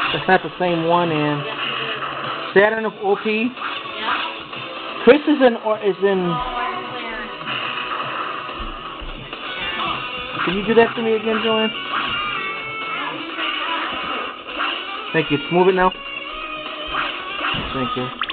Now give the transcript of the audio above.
That's not the same one. And Saturn of OP. Yeah. Chris is in. Can you do that for me again, Joanne? Thank you. Move it now. Thank you.